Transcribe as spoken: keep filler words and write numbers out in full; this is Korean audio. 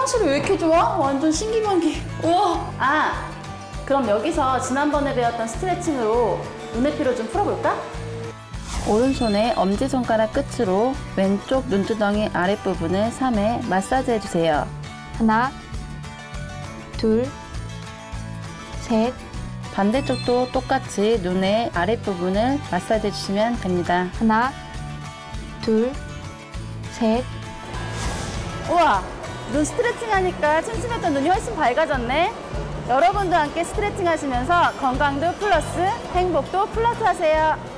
화장실이 왜 이렇게 좋아? 완전 신기반기. 우와. 아, 그럼 여기서 지난번에 배웠던 스트레칭으로 눈의 피로 좀 풀어볼까? 오른손의 엄지손가락 끝으로 왼쪽 눈두덩이 아랫부분을 삼 회 마사지 해주세요. 하나, 둘, 셋. 반대쪽도 똑같이 눈의 아랫부분을 마사지 해주시면 됩니다. 하나, 둘, 셋. 우와, 눈 스트레칭 하니까 침침했던 눈이 훨씬 밝아졌네. 여러분도 함께 스트레칭 하시면서 건강도 플러스 행복도 플러스 하세요.